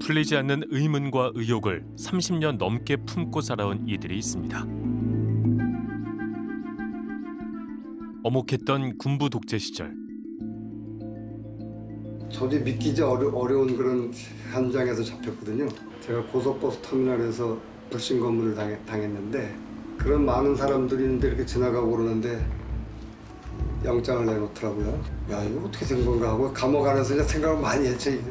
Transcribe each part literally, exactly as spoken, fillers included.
풀리지 않는 의문과 의혹을 삼십 년 넘게 품고 살아온 이들이 있습니다. 엄혹했던 군부 독재 시절. 도저히 믿기지 어려, 어려운 그런 현장에서 잡혔거든요. 제가 고속버스 터미널에서 불신 검문을 당했, 당했는데 그런 많은 사람들이 있는데 이렇게 지나가고 그러는데 영장을 내놓더라고요. 야, 이거 어떻게 된 건가 하고 감옥 안에서 그냥 생각을 많이 했죠. 이제.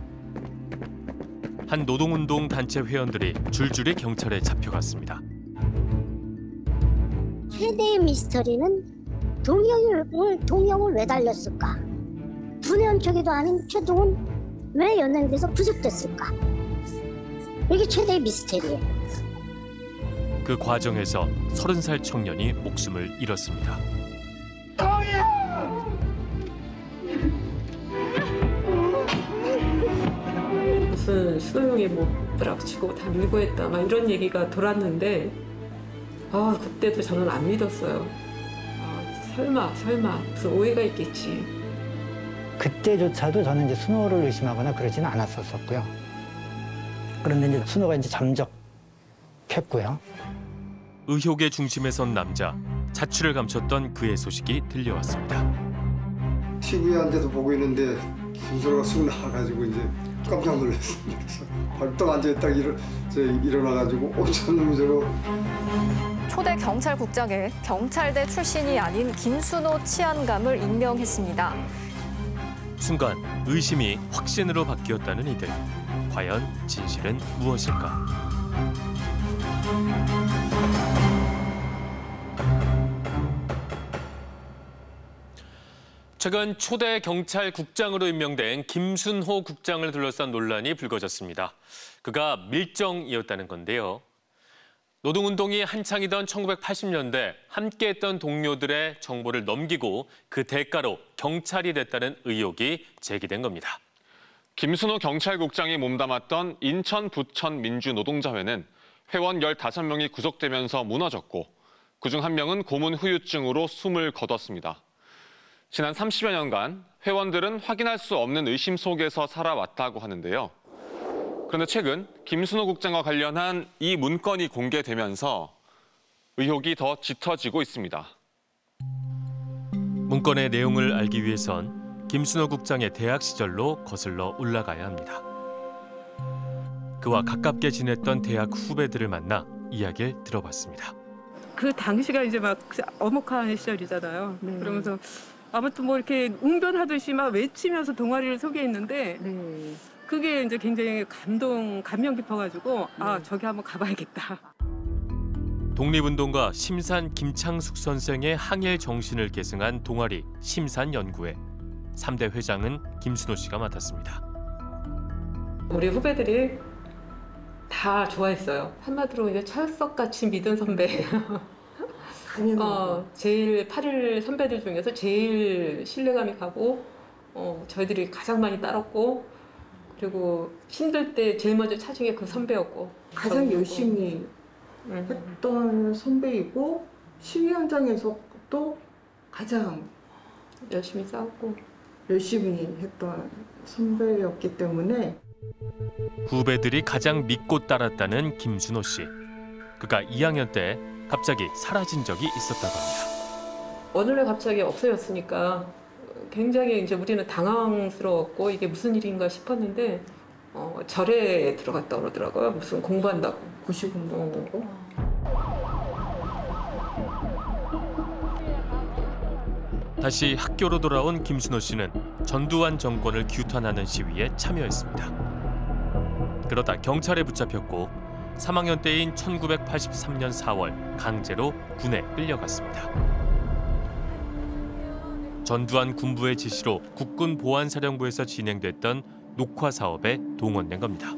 한 노동운동 단체 회원들이 줄줄이 경찰에 잡혀갔습니다. 최대의 미스터리는 동영을, 동영을 왜 달렸을까? 분해원초기도 아닌 최동은 왜 연행돼서 구속됐을까? 이게 최대의 미스터리예요. 그 과정에서 서른 살 청년이 목숨을 잃었습니다. 무슨 수호형이 뭐 뿌락치고 다 밀고 했다 막 이런 얘기가 돌았는데 아 그때도 저는 안 믿었어요. 아, 설마 설마 무슨 오해가 있겠지. 그때조차도 저는 이제 순호를 의심하거나 그러지는 않았었고요. 그런데 이제 순호가 이제 잠적했고요. 의혹의 중심에 선 남자, 자취를 감췄던 그의 소식이 들려왔습니다. 티비에 앉아서 보고 있는데 김순호가 쑥 나와가지고 이제 깜짝 놀랐습니다. 그래서 벌떡 앉아있다가 일어, 일어나가지고 어, 저놈이 저거. 초대 경찰국장에 경찰대 출신이 아닌 김순호 치안감을 임명했습니다. 순간 의심이 확신으로 바뀌었다는 이들. 과연 진실은 무엇일까? 최근 초대 경찰국장으로 임명된 김순호 국장을 둘러싼 논란이 불거졌습니다. 그가 밀정이었다는 건데요. 노동운동이 한창이던 천구백팔십 년대 함께했던 동료들의 정보를 넘기고 그 대가로 경찰이 됐다는 의혹이 제기된 겁니다. 김순호 경찰국장이 몸담았던 인천 부천 민주노동자회는 회원 열다섯 명이 구속되면서 무너졌고 그중 한 명은 고문 후유증으로 숨을 거뒀습니다. 지난 삼십여 년간 회원들은 확인할 수 없는 의심 속에서 살아왔다고 하는데요. 그런데 최근 김순호 국장과 관련한 이 문건이 공개되면서 의혹이 더 짙어지고 있습니다. 문건의 내용을 알기 위해선 김순호 국장의 대학 시절로 거슬러 올라가야 합니다. 그와 가깝게 지냈던 대학 후배들을 만나 이야기를 들어봤습니다. 그 당시가 이제 막 엄혹한 시절이잖아요. 네. 그러면서 아무튼 뭐 이렇게 웅변하듯이 막 외치면서 동아리를 소개했는데 네. 그게 이제 굉장히 감동, 감명 깊어가지고 네. 아 저기 한번 가봐야겠다. 독립운동가 심산 김창숙 선생의 항일 정신을 계승한 동아리 심산연구회. 삼 대 회장은 김순호 씨가 맡았습니다. 우리 후배들이 다 좋아했어요. 한마디로 이제 철석같이 믿은 선배. 어, 제일 팔일 선배들 중에서 제일 신뢰감이 가고 어, 저희들이 가장 많이 따랐고 그리고 힘들 때 제일 먼저 찾은 게 그 선배였고 가장 열심히 음. 했던 선배이고 시위 현장에서 또 가장 열심히 싸웠고 열심히 했던 선배였기 때문에 후배들이 가장 믿고 따랐다는 김순호 씨. 그가 이 학년 때 갑자기 사라진 적이 있었다고 합니다. 어느 날 갑자기 없어졌으니까 굉장히 이제 우리는 당황스러웠고 이게 무슨 일인가 싶었는데 어, 절에 들어갔다 그러더라고요. 무슨 공부한다고. 고시 공부한다고. 다시 학교로 돌아온 김순호 씨는 전두환 정권을 규탄하는 시위에 참여했습니다. 그러다 경찰에 붙잡혔고 삼 학년 때인 천구백팔십삼 년 사월 강제로 군에 끌려갔습니다. 전두환 군부의 지시로 국군 보안사령부에서 진행됐던 녹화 사업에 동원된 겁니다.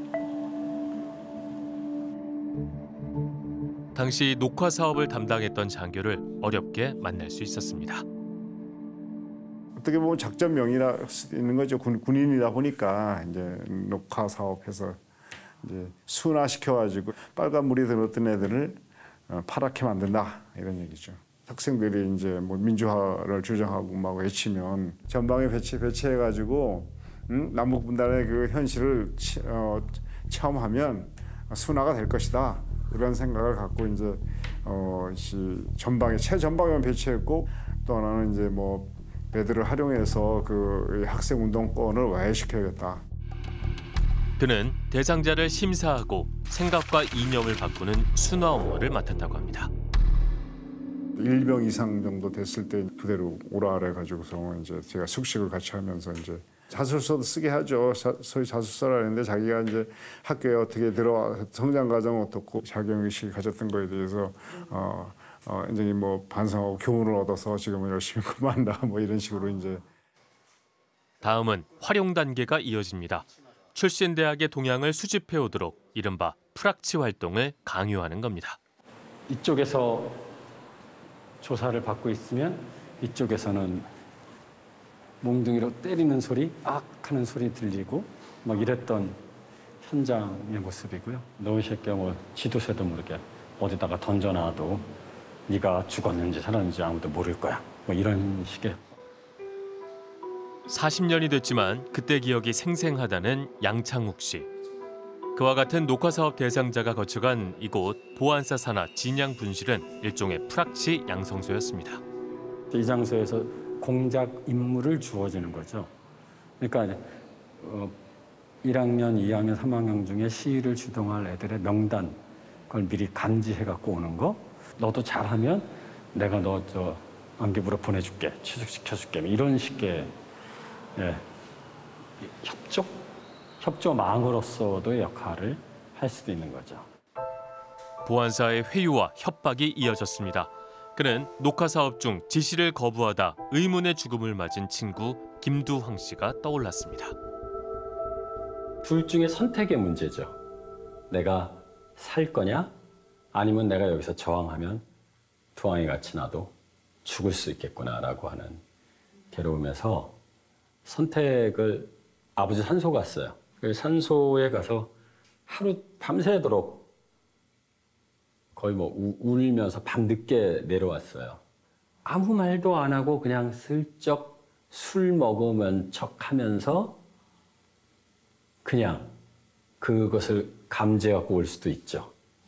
당시 녹화 사업을 담당했던 장교를 어렵게 만날 수 있었습니다. 어떻게 보면 작전명이라 수 있는 거죠. 군, 군인이다 보니까 이제 녹화 사업해서 이제 순화시켜가지고 빨간 물이 들었던 애들을 파랗게 만든다 이런 얘기죠. 학생들이 이제 뭐 민주화를 주장하고 막 외치면 전방에 배치 배치해가지고 음? 남북 분단의 그 현실을 치, 어, 체험하면 순화가 될 것이다. 이런 생각을 갖고 이제 어, 이 전방에 최전방에만 배치했고 또 하나는 이제 뭐 배들을 활용해서 그 학생 운동권을 와해시켜야겠다. 그는 대상자를 심사하고 생각과 이념을 바꾸는 순화 업무를 맡았다고 합니다. 일병 이상 정도 됐을 때 부대로 오라 그래 가지고서 이제 제가 숙식을 같이 하면서 이제 자술서도 쓰게 하죠. 자, 소위 자술서라는데 자기가 이제 학교에 어떻게 들어와 성장 과정 어떻고 자경의식이 가졌던 거에 대해서 어, 어 이제 뭐 반성하고 교훈을 얻어서 지금은 열심히 근무한다 뭐 이런 식으로 이제. 다음은 활용 단계가 이어집니다. 출신 대학의 동향을 수집해 오도록 이른바 프락치 활동을 강요하는 겁니다. 이쪽에서 조사를 받고 있으면 이쪽에서는 몽둥이로 때리는 소리, 악 하는 소리 들리고 막 이랬던 현장의 모습이고요. 너 이 새끼야 뭐 지도새도 모르게 어디다가 던져놔도 네가 죽었는지 살았는지 아무도 모를 거야. 뭐 이런 식의. 사십 년이 됐지만 그때 기억이 생생하다는 양창욱 씨. 그와 같은 녹화사업 대상자가 거쳐간 이곳 보안사 산하 진양 분실은 일종의 프락치 양성소였습니다. 이 장소에서 공작 임무를 주어지는 거죠. 그러니까 어, 일 학년, 이 학년, 삼 학년 중에 시위를 주동할 애들의 명단 그걸 미리 간지해 갖고 오는 거. 너도 잘하면 내가 너 저 안기부로 보내줄게, 취직시켜줄게 이런 식의 예, 협조? 협조망으로서도 역할을 할 수도 있는 거죠. 보안사의 회유와 협박이 이어졌습니다. 그는 녹화 사업 중 지시를 거부하다 의문의 죽음을 맞은 친구 김두황 씨가 떠올랐습니다. 둘 중에 선택의 문제죠. 내가 살 거냐? 아니면 내가 여기서 저항하면 두황이 같이 나도 죽을 수 있겠구나라고 하는 괴로움에서 선택을 아버지 산소 갔어요. 산소에 가서 하루 밤새도록 거의 뭐 우, 울면서 밤늦게 내려왔어요. 아무 말도 안 하고 그냥 슬쩍 술 먹으면 척하면서 그냥 그것을 감지해갖고 올 수도 있죠.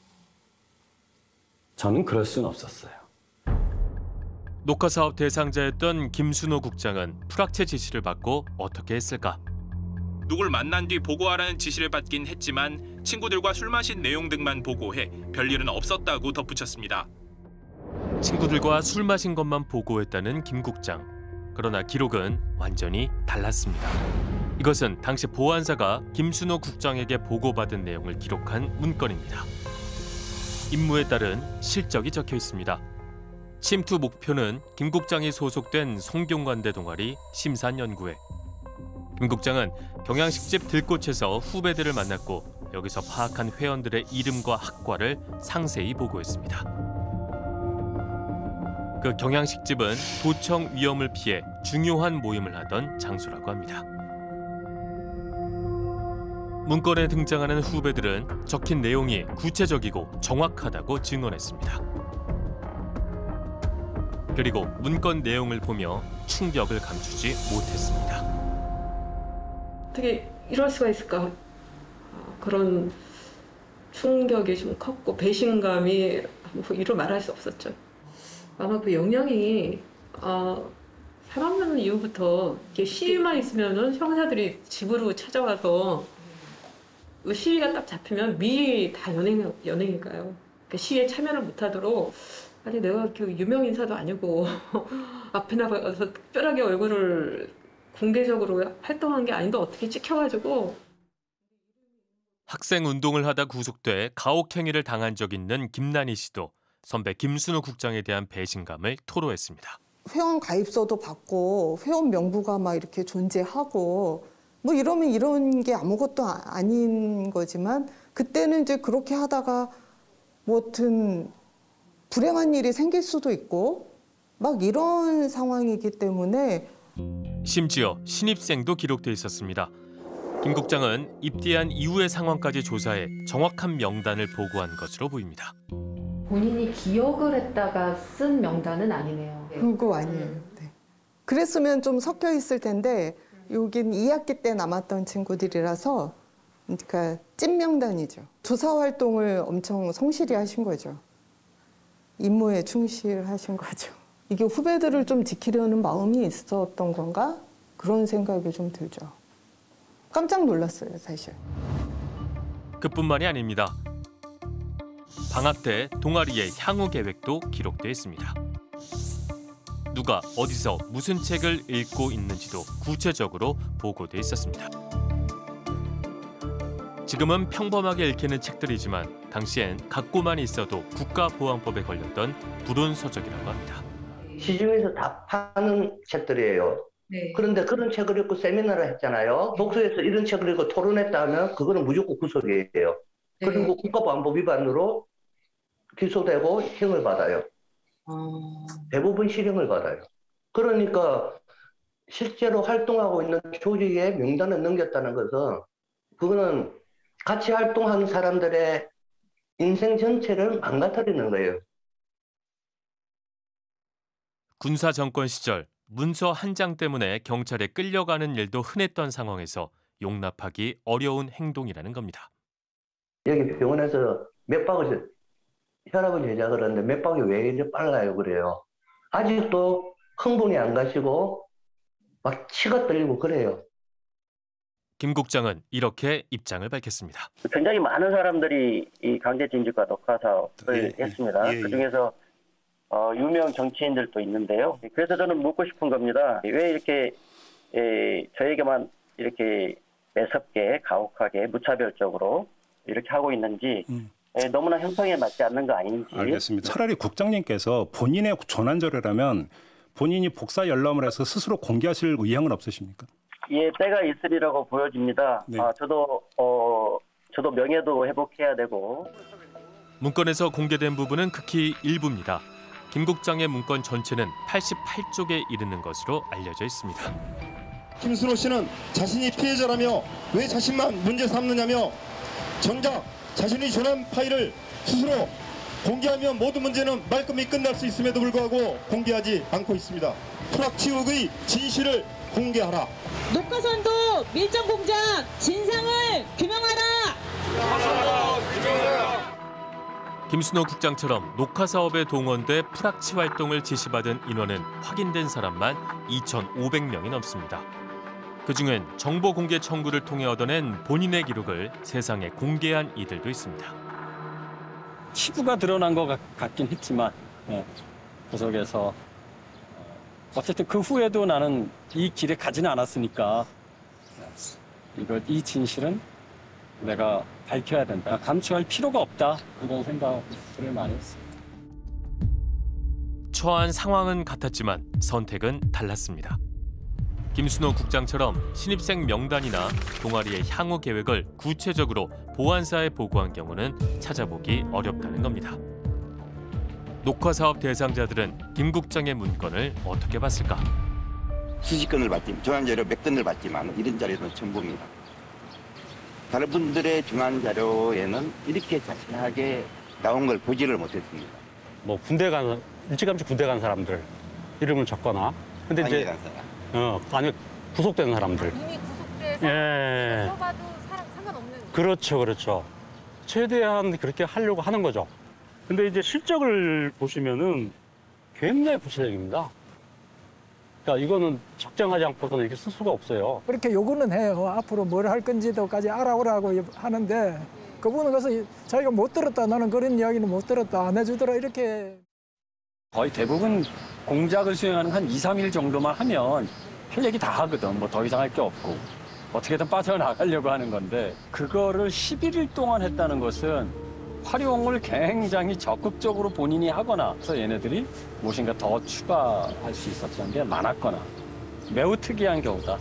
저는 그럴 수는 없었어요. 녹화사업 대상자였던 김순호 국장은 프락체 지시를 받고 어떻게 했을까? 누굴 만난 뒤 보고하라는 지시를 받긴 했지만 친구들과 술 마신 내용 등만 보고해 별일은 없었다고 덧붙였습니다. 친구들과 술 마신 것만 보고했다는 김 국장. 그러나 기록은 완전히 달랐습니다. 이것은 당시 보안사가 김순호 국장에게 보고받은 내용을 기록한 문건입니다. 임무에 따른 실적이 적혀 있습니다. 침투 목표는 김 국장이 소속된 성균관대 동아리 심산연구회. 김 국장은 경양식집 들꽃에서 후배들을 만났고 여기서 파악한 회원들의 이름과 학과를 상세히 보고했습니다. 그 경양식집은 도청 위험을 피해 중요한 모임을 하던 장소라고 합니다. 문건에 등장하는 후배들은 적힌 내용이 구체적이고 정확하다고 증언했습니다. 그리고 문건 내용을 보며 충격을 감추지 못했습니다. 어떻게 이럴 수가 있을까? 그런 충격이 좀 컸고 배신감이 뭐 이루 말할 수 없었죠. 아마 그 영향이 어, 삼 학년 이후부터 이렇게 시위만 있으면은 형사들이 집으로 찾아와서 시위가 딱 잡히면 미리 다 연행, 연행일까요? 그러니까 시위에 참여를 못하도록 아니 내가 그 유명 인사도 아니고 앞에 나가서 특별하게 얼굴을 공개적으로 활동한 게 아닌데 어떻게 찍혀가지고. 학생 운동을 하다 구속돼 가혹행위를 당한 적 있는 김난희 씨도 선배 김순호 국장에 대한 배신감을 토로했습니다. 회원 가입서도 받고 회원 명부가 막 이렇게 존재하고 뭐 이러면 이런 게 아무것도 아닌 거지만 그때는 이제 그렇게 하다가 뭐든 불행한 일이 생길 수도 있고 막 이런 상황이기 때문에 심지어 신입생도 기록돼 있었습니다. 김 국장은 입대한 이후의 상황까지 조사해 정확한 명단을 보고한 것으로 보입니다. 본인이 기억을 했다가 쓴 명단은 아니네요. 그거 아니에요. 네. 그랬으면 좀 섞여 있을 텐데 여긴 이 학기 때 남았던 친구들이라서 그러니까 찐 명단이죠. 조사 활동을 엄청 성실히 하신 거죠. 임무에 충실하신 거죠. 이게 후배들을 좀 지키려는 마음이 있었던 건가? 그런 생각이 좀 들죠. 깜짝 놀랐어요, 사실. 그뿐만이 아닙니다. 방학 때 동아리의 향후 계획도 기록돼 있습니다. 누가 어디서 무슨 책을 읽고 있는지도 구체적으로 보고돼 있었습니다. 지금은 평범하게 읽히는 책들이지만 당시엔 갖고만 있어도 국가보안법에 걸렸던 불운서적이라고 합니다. 시중에서 다 파는 책들이에요. 네. 그런데 그런 책을 읽고 세미나를 했잖아요. 독서에서 이런 책을 읽고 토론했다 하면 그거는 무조건 구속이에요. 네. 그리고 국가보안법 위반으로 기소되고 형을 받아요. 음... 대부분 실형을 받아요. 그러니까 실제로 활동하고 있는 조직의 명단을 넘겼다는 것은 그거는 같이 활동하는 사람들의 인생 전체를 망가뜨리는 거예요. 군사 정권 시절 문서 한 장 때문에 경찰에 끌려가는 일도 흔했던 상황에서 용납하기 어려운 행동이라는 겁니다. 여기 병원에서 맥박을 혈압을 재자 그러는데 맥박이 왜 이렇게 빨라요 그래요. 아직도 흥분이 안 가시고 막 치가 떨리고 그래요. 김 국장은 이렇게 입장을 밝혔습니다. 굉장히 많은 사람들이 이 강제징집과 녹화 사업을 예, 했습니다. 예, 예. 그중에서 어, 유명 정치인들도 있는데요. 그래서 저는 묻고 싶은 겁니다. 왜 이렇게 에, 저에게만 이렇게 매섭게 가혹하게 무차별적으로 이렇게 하고 있는지 음. 에, 너무나 형평에 맞지 않는 거 아닌지. 알겠습니다. 차라리 국장님께서 본인의 전환 자료라면 본인이 복사 열람을 해서 스스로 공개하실 의향은 없으십니까? 예, 때가 있으리라고 보여집니다. 네. 아, 저도 어, 저도 명예도 회복해야 되고. 문건에서 공개된 부분은 극히 일부입니다. 김 국장의 문건 전체는 팔십팔 쪽에 이르는 것으로 알려져 있습니다. 김순호 씨는 자신이 피해자라며 왜 자신만 문제 삼느냐며 정작 자신이 전한 파일을 스스로 공개하면 모든 문제는 말끔히 끝날 수 있음에도 불구하고 공개하지 않고 있습니다. 프락치욱의 진실을 공개하라. 녹화선도 밀정 공작 진상을 규명하라. 김순호 국장처럼 녹화 사업에 동원돼 프락치 활동을 지시받은 인원은 확인된 사람만 이천오백 명이 넘습니다. 그중엔 정보 공개 청구를 통해 얻어낸 본인의 기록을 세상에 공개한 이들도 있습니다. 치부가 드러난 것 같긴 했지만 네, 구속에서 어쨌든 그 후에도 나는 이 길에 가지는 않았으니까 이거 이 진실은 내가 밝혀야 된다. 감추할 필요가 없다. 이런 생각을 많이 했습니다. 처한 상황은 같았지만 선택은 달랐습니다. 김순호 국장처럼 신입생 명단이나 동아리의 향후 계획을 구체적으로 보안사에 보고한 경우는 찾아보기 어렵다는 겁니다. 녹화사업 대상자들은 김 국장의 문건을 어떻게 봤을까? 수십 건을 받지만, 전환자료 몇 건을 받지만 이런 자료는 처음 봅니다. 다른 분들의 중환자료에는 이렇게 자세하게 나온 걸 보지를 못했습니다. 뭐 군대 간, 일찌감치 군대 간 사람들 이름을 적거나, 근데 이제 간 사람. 어, 아니 구속된 사람들. 이미 구속돼서 예. 써봐도 상관없는. 그렇죠, 그렇죠. 최대한 그렇게 하려고 하는 거죠. 근데 이제 실적을 보시면은 굉장히 구체적입니다. 그러니까 이거는 적정하지 않고서는 이렇게 쓸 수가 없어요. 그렇게 요구는 해요. 앞으로 뭘 할 건지도까지 알아오라고 하는데 그분은 그래서 자기가 못 들었다. 나는 그런 이야기는 못 들었다. 안 해주더라. 이렇게. 거의 대부분 공작을 수행하는 한 이, 삼 일 정도만 하면 할 얘기 다 하거든. 뭐 더 이상 할 게 없고. 어떻게든 빠져나가려고 하는 건데 그거를 십일 일 동안 했다는 것은 활용을 굉장히 적극적으로 본인이 하거나 그래서 얘네들이 무엇인가 더 추가할 수 있었던 게 많았거나 매우 특이한 경우다.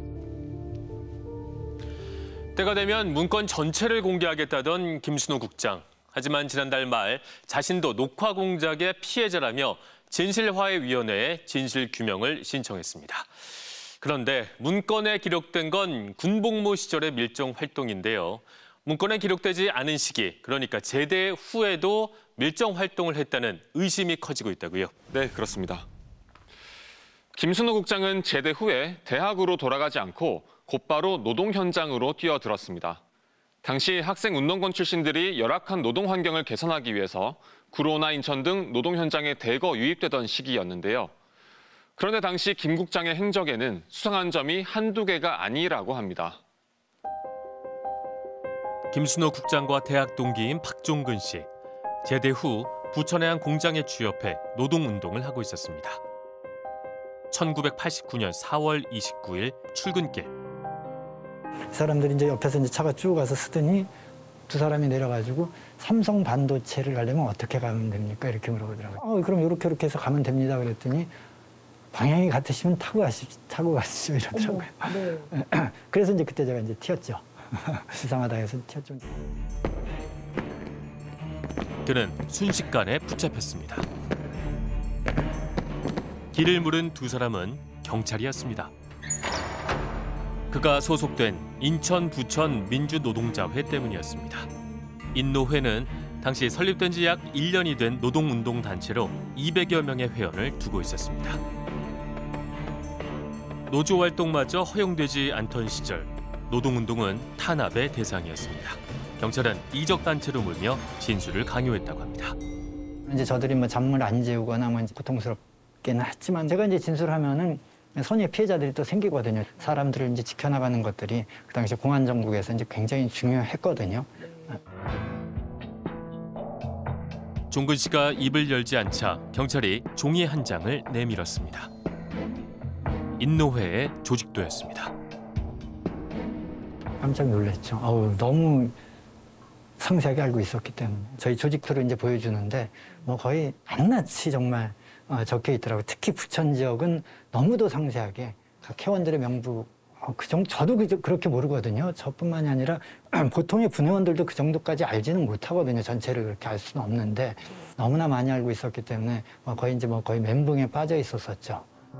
때가 되면 문건 전체를 공개하겠다던 김순호 국장. 하지만 지난달 말 자신도 녹화 공작의 피해자라며 진실화해위원회에 진실규명을 신청했습니다. 그런데 문건에 기록된 건 군복무 시절의 밀정 활동인데요. 문건에 기록되지 않은 시기, 그러니까 제대 후에도 밀정 활동을 했다는 의심이 커지고 있다고요. 네, 그렇습니다. 김순호 국장은 제대 후에 대학으로 돌아가지 않고 곧바로 노동 현장으로 뛰어들었습니다. 당시 학생 운동권 출신들이 열악한 노동 환경을 개선하기 위해서 구로나 인천 등 노동 현장에 대거 유입되던 시기였는데요. 그런데 당시 김 국장의 행적에는 수상한 점이 한두 개가 아니라고 합니다. 김순호 국장과 대학 동기인 박종근 씨. 제대 후 부천의 한 공장에 취업해 노동운동을 하고 있었습니다. 천구백팔십구 년 사월 이십구일 출근길. 사람들이 이제 옆에서 이제 차가 쭉 가서 쓰더니 두 사람이 내려가지고 삼성 반도체를 가려면 어떻게 가면 됩니까? 이렇게 물어보더라고요. 어, 그럼 이렇게 이렇게 해서 가면 됩니다. 그랬더니 방향이 같으시면 타고 가시, 타고 가시죠 이러더라고요. 어머, 네. 그래서 이제 그때 제가 이제 튀었죠. 이상하다 해서 튀었죠. 그는 순식간에 붙잡혔습니다. 길을 물은 두 사람은 경찰이었습니다. 그가 소속된 인천 부천 민주노동자회 때문이었습니다. 인노회는 당시 설립된 지 약 일 년이 된 노동운동단체로 이백여 명의 회원을 두고 있었습니다. 노조 활동마저 허용되지 않던 시절 노동운동은 탄압의 대상이었습니다. 경찰은 이적단체로 몰며 진술을 강요했다고 합니다. 이제 저들이 뭐 잠을 안 재우거나 뭐 고통스럽게는 했지만 제가 이제 진술하면은 선의의 피해자들이 또 생기거든요. 사람들을 이제 지켜나가는 것들이 그 당시 공안 정국에서 이제 굉장히 중요했거든요. 종근 씨가 입을 열지 않자 경찰이 종이 한 장을 내밀었습니다. 인노회의 조직도였습니다. 깜짝 놀랐죠. 아우, 너무 상세하게 알고 있었기 때문에 저희 조직도를 이제 보여주는데 뭐 거의 낱낱이 정말 어, 적혀 있더라고요. 특히 부천 지역은 너무도 상세하게 각 회원들의 명부 어, 그 정도 저도 그, 그렇게 모르거든요. 저뿐만이 아니라 보통의 분회원들도 그 정도까지 알지는 못하거든요. 전체를 그렇게 알 수는 없는데 너무나 많이 알고 있었기 때문에 뭐 거의 이제 뭐 거의 멘붕에 빠져 있었었죠.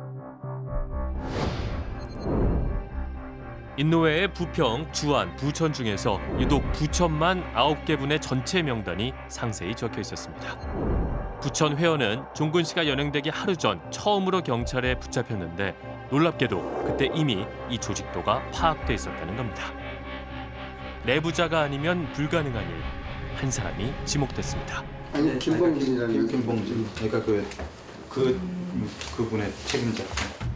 인노회의 부평, 주안, 부천 중에서 유독 부천만 아홉 개 분의 전체 명단이 상세히 적혀 있었습니다. 부천 회원은 종근 씨가 연행되기 하루 전 처음으로 경찰에 붙잡혔는데 놀랍게도 그때 이미 이 조직도가 파악돼 있었다는 겁니다. 내부자가 아니면 불가능한 일, 한 사람이 지목됐습니다. 아니, 김봉진이라는 김봉진. 그러니까 그, 그, 그분의 책임자.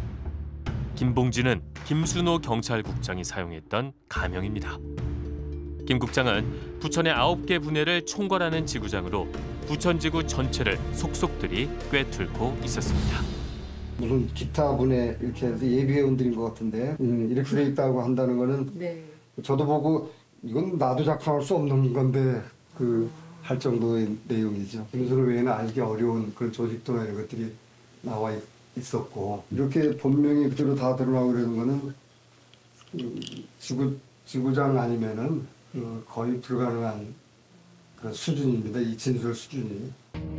김봉진은 김순호 경찰국장이 사용했던 가명입니다. 김 국장은 부천의 아홉 개 분회를 총괄하는 지구장으로 부천지구 전체를 속속들이 꿰뚫고 있었습니다. 무슨 기타 분해 이렇게 해서 예비회원들인 것 같은데 음, 이렇게 돼 있다고 한다는 거는 네. 저도 보고 이건 나도 작성할 수 없는 건데 그 할 정도의 내용이죠. 김순호 외에는 알기 어려운 그런 조직도나 이런 것들이 나와 있, 있었고 이렇게 본명이 그대로 다 드러나고 그러는 거는 음, 지구, 지구장 아니면은 음, 거의 불가능한 그런 수준입니다. 이 진술 수준이.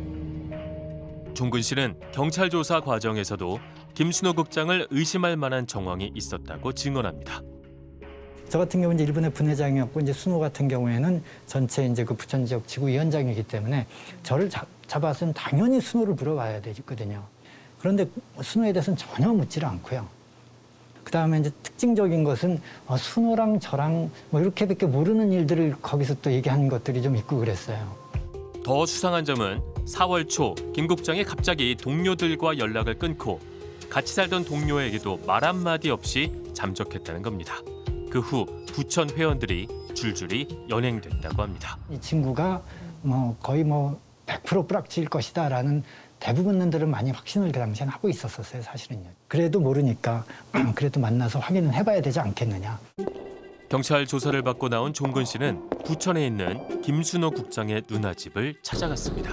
종근 씨는 경찰 조사 과정에서도 김순호 국장을 의심할 만한 정황이 있었다고 증언합니다. 저 같은 경우는 이제 일본의 분회장이었고 이제 순호 같은 경우에는 전체 이제 그 부천 지역 지구위원장이기 때문에 저를 잡, 잡았으면 당연히 순호를 물어봐야 되거든요. 그런데 순호에 대해서는 전혀 묻지를 않고요. 그 다음에 이제 특징적인 것은 어, 순호랑 저랑 뭐 이렇게밖에 모르는 일들을 거기서 또 얘기한 것들이 좀 있고 그랬어요. 더 수상한 점은 사월 초 김 국장이 갑자기 동료들과 연락을 끊고 같이 살던 동료에게도 말 한마디 없이 잠적했다는 겁니다. 그 후 부천 회원들이 줄줄이 연행됐다고 합니다. 이 친구가 뭐 거의 뭐 백 퍼센트 뿌락치일 것이다라는 대부분들은 많이 확신을 그 당시에는 하고 있었었어요, 사실은요. 그래도 모르니까 그래도 만나서 확인은 해봐야 되지 않겠느냐. 경찰 조사를 받고 나온 종근 씨는 부천에 있는 김순호 국장의 누나집을 찾아갔습니다.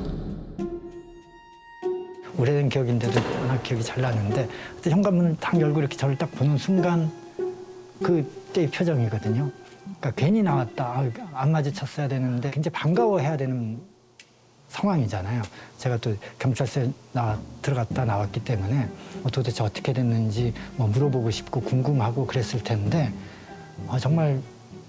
오래된 기억인데도 워낙 기억이 잘 나는데 그때 현관문을 딱 열고 이렇게 저를 딱 보는 순간 그때의 표정이거든요. 그러니까 괜히 나왔다, 안 마주쳤어야 되는데 굉장히 반가워해야 되는 상황이잖아요. 제가 또 경찰서에 나와, 들어갔다 나왔기 때문에 뭐 도대체 어떻게 됐는지 뭐 물어보고 싶고 궁금하고 그랬을 텐데 어, 정말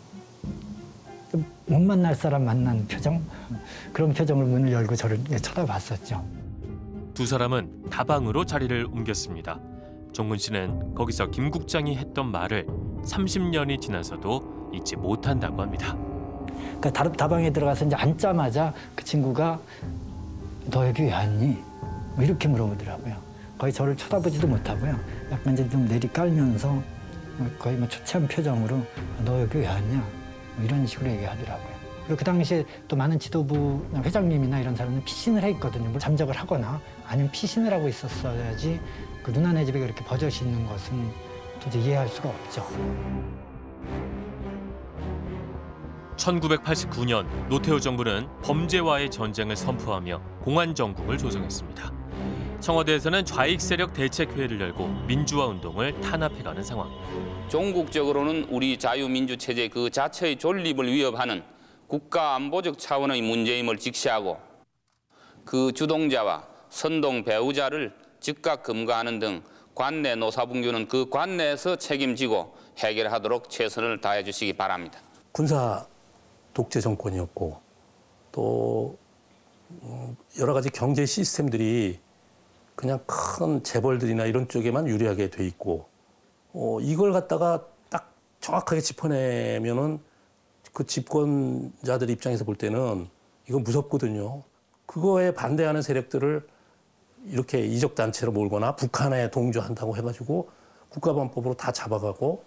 못 만날 사람 만난 표정? 그런 표정을 문을 열고 저를 쳐다봤었죠. 두 사람은 다방으로 자리를 옮겼습니다. 종근 씨는 거기서 김 국장이 했던 말을 삼십 년이 지나서도 잊지 못한다고 합니다. 그러니까 다, 다방에 들어가서 이제 앉자마자 그 친구가 너 여기 왜 왔니? 뭐 이렇게 물어보더라고요. 거의 저를 쳐다보지도 못하고요. 약간 이제 좀 내리깔면서 거의 뭐 초췌한 표정으로 너 여기 왜 왔냐? 뭐 이런 식으로 얘기하더라고요. 그리고 그 당시에 또 많은 지도부 회장님이나 이런 사람은 피신을 해 있거든요. 뭐 잠적을 하거나 아니면 피신을 하고 있었어야지 그 누나네 집에 그렇게 버젓이 있는 것은 도저히 이해할 수가 없죠. 천구백팔십구 년 노태우 정부는 범죄와의 전쟁을 선포하며 공안정국을 조성했습니다. 청와대에서는 좌익 세력 대책회의를 열고 민주화 운동을 탄압해가는 상황. 종국적으로는 우리 자유민주 체제 그 자체의 존립을 위협하는 국가 안보적 차원의 문제임을 직시하고 그 주동자와 선동 배우자를 즉각 금가하는 등 관내 노사분규는 그 관내에서 책임지고 해결하도록 최선을 다해 주시기 바랍니다. 군사 독재 정권이었고 또 여러 가지 경제 시스템들이 그냥 큰 재벌들이나 이런 쪽에만 유리하게 돼 있고 어, 이걸 갖다가 딱 정확하게 짚어내면은 그 집권자들 입장에서 볼 때는 이건 무섭거든요. 그거에 반대하는 세력들을 이렇게 이적단체로 몰거나 북한에 동조한다고 해가지고 국가보안법으로 다 잡아가고.